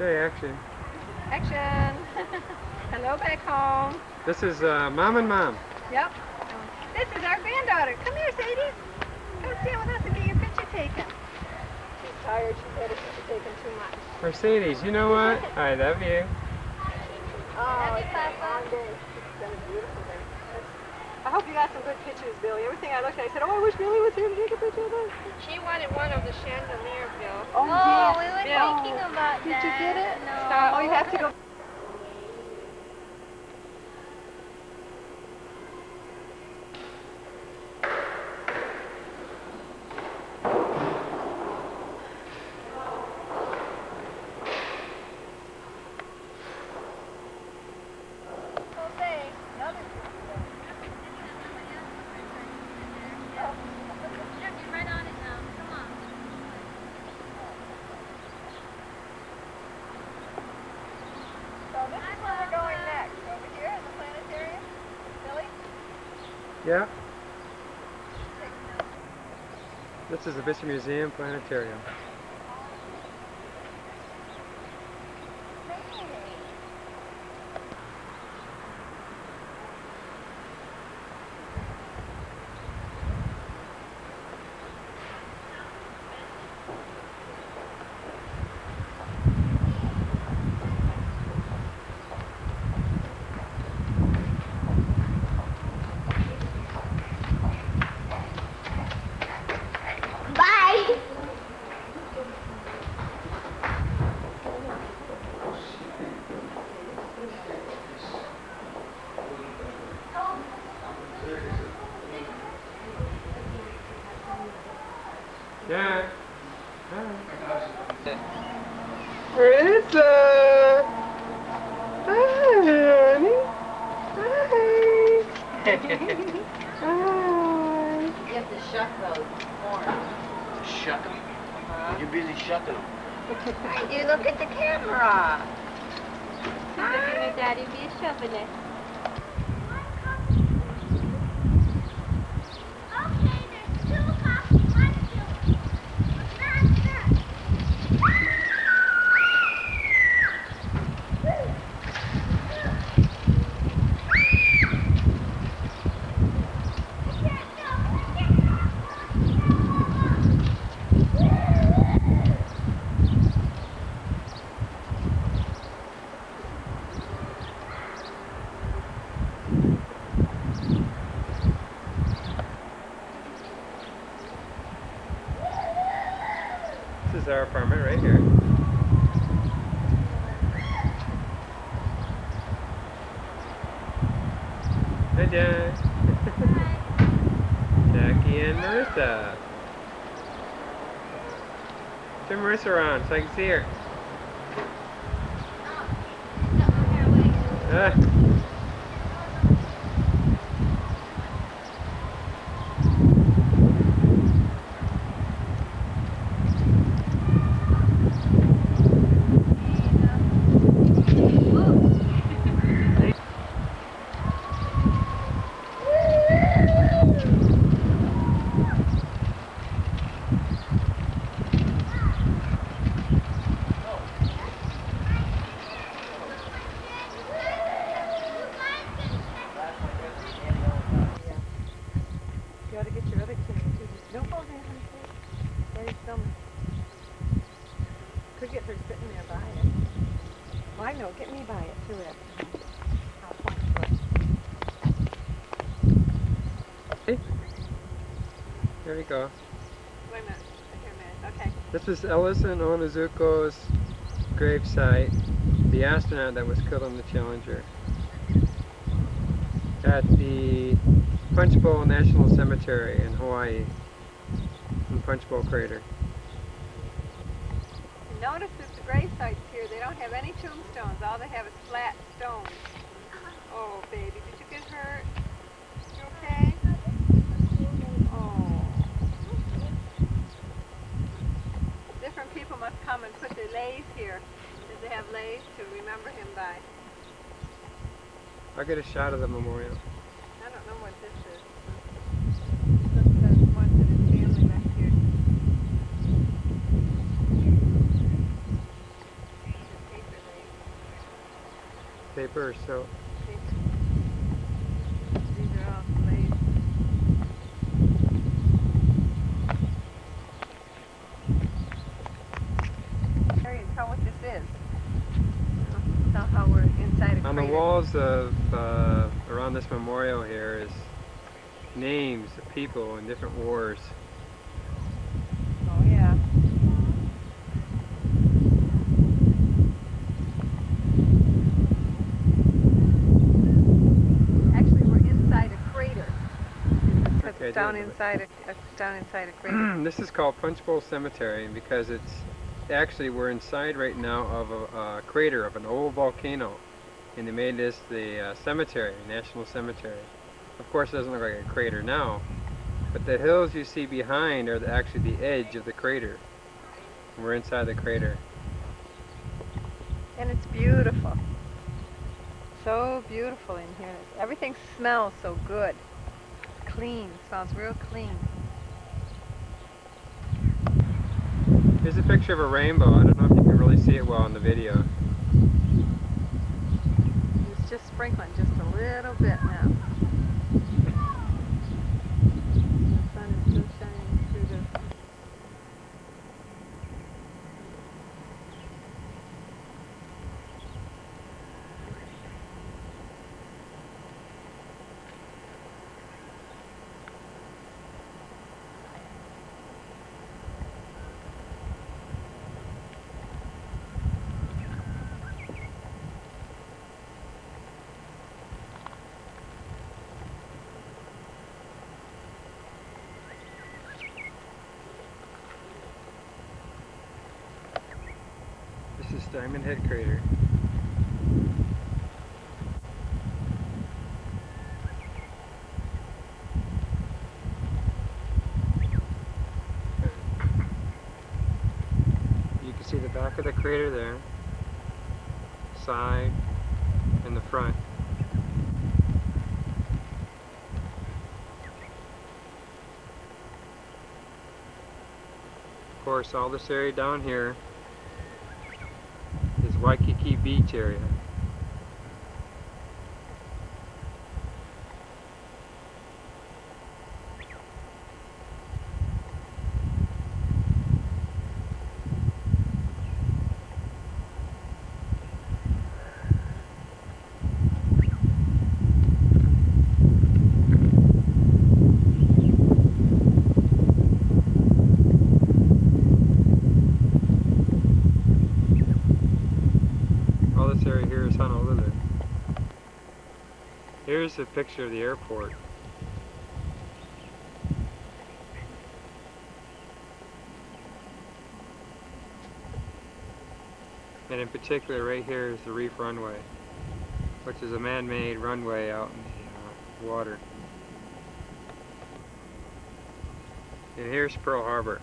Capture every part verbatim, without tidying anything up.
Okay, action. Action! Hello back home. This is uh, Mom and Mom. Yep. This is our granddaughter. Come here, Sadie. Come stand with us and get your picture taken. She's tired. She's had her picture taken too much. Mercedes, you know what? I love you. Oh, it's been a long day. It's been a beautiful day. I hope you got some good pictures, Billy. Everything I looked at, I said, oh, I wish Billy was here to take a picture of us. She wanted one of the chandelier, Bill. Oh, oh yes. we were Bill. thinking about Did that. you get it? No. Stop. Oh, you have to go. Yeah. This is the Bishop Museum Planetarium. Yeah. Hi. Marissa! Hi, honey. Hi. Hi. You have to shuck those horns. Shuck them? Uh-huh. You're busy shucking them. You look at the camera. She's looking at Daddy be shoving it. This is our apartment right here. Hi, Jack. Jackie and Marissa. Turn Marissa around so I can see her. Ah. You ought to get your other camera too. Just don't go there, honey. Daddy's filming. Could get her sitting there by it. Well, I know. Get me by it too, Ed. I'll point to it. Hey. There we go. Wait a minute. Here a minute. Okay. This is Ellison Onizuko's gravesite, the astronaut that was killed on the Challenger, at the Punch Bowl National Cemetery in Hawaii, in Punch Bowl Crater. Notice that the grave sites here, they don't have any tombstones. All they have is flat stones. Oh, baby, did you get hurt? You okay? Oh. Different people must come and put their lays here. Did they have lays to remember him by? I'll get a shot of the memorial. I don't know what this is. This is the one that his family left here. Paper or soap? These are all glazed. Harry, tell what this is. Tell how we're inside a On the crater. walls of uh, around this memorial here is names of people in different wars. Oh yeah. Actually, we're inside a crater. Because Okay, it's down do it. inside a, it's down inside a crater. This is called Punch Bowl Cemetery because it's actually we're inside right now of a, a crater of an old volcano, and they made this the uh, cemetery, National Cemetery. Of course, it doesn't look like a crater now, but the hills you see behind are the, actually the edge of the crater. We're inside the crater. And it's beautiful. So beautiful in here. Everything smells so good. Clean. Smells real clean. Here's a picture of a rainbow. I don't know if you can really see it well in the video. It's just sprinkling just a little bit now. The sun is still shining through the... This is Diamond Head Crater. You can see the back of the crater there, side, and the front. Of course, all this area down here is Waikiki Beach area. All this area here is Honolulu. Here's a picture of the airport. And in particular, right here is the Reef Runway, which is a man-made runway out in the uh, water. And here's Pearl Harbor.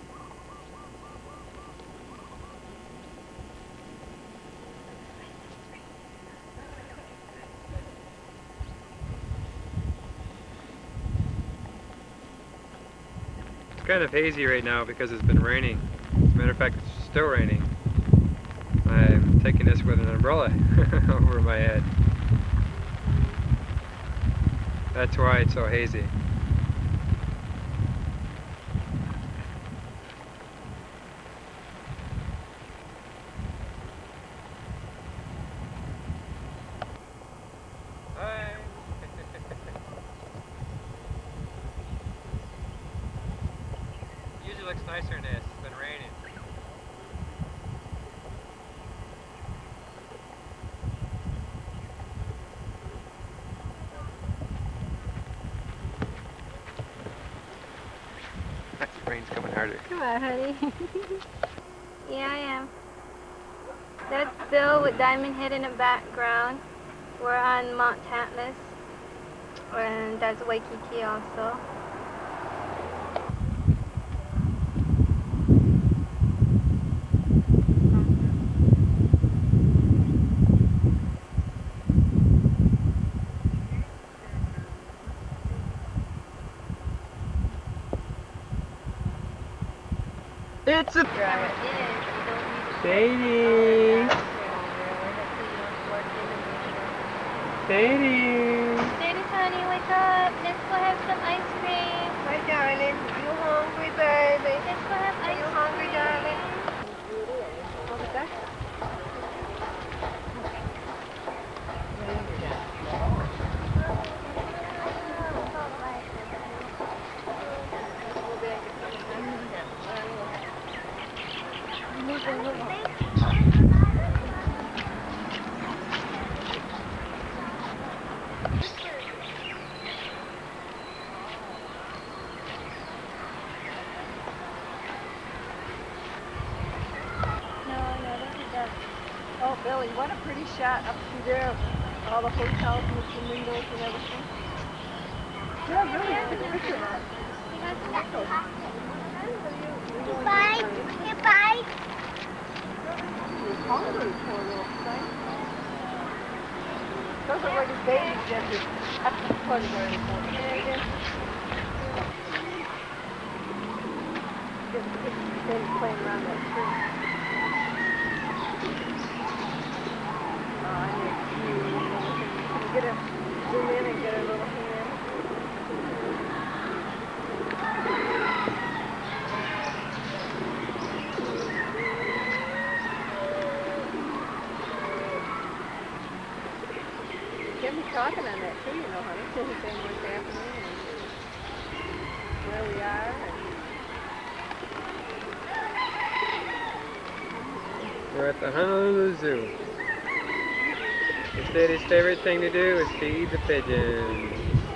It's kind of hazy right now because it's been raining. As a matter of fact, it's still raining. I'm taking this with an umbrella over my head. That's why it's so hazy. Hi. Usually looks nicer than this. It's been raining. The rain's coming harder. Come on, honey. Yeah, I am. That's Bill with Diamond Head in the background. We're on Mount Atlas. And that's Waikiki also. It's a Dry it in. You don't need to baby. Hopefully you don't work in the Sadie! Sadie, honey, wake up. Let's go have some ice cream. My darling, you hungry, baby? Let's go have Are ice you cream. hungry, darling? Oh, but that's... Oh, Billy, what a pretty shot up through there. All the hotels and the flamingos and everything. Yeah, really, take a picture of that. Goodbye. Goodbye. He's hungry, poor little thing. Doesn't look like his baby's just at the foot of very important. Just him playing around that tree. Get a zoom in and get a little hand. You can't be talking on that too, you know, honey. Saying what's happening and where we are. And We're at the Honolulu Zoo. Sadie's favorite thing to do is feed the pigeons.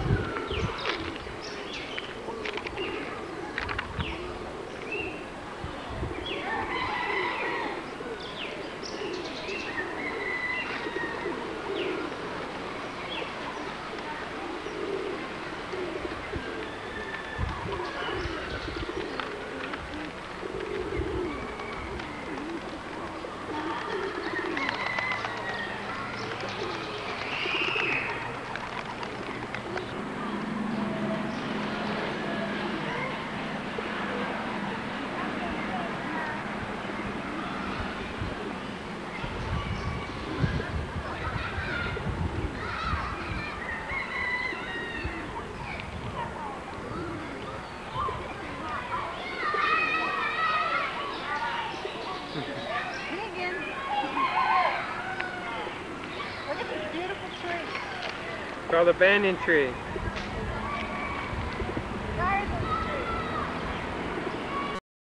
Megan! Look at this beautiful tree. It's called a banyan tree.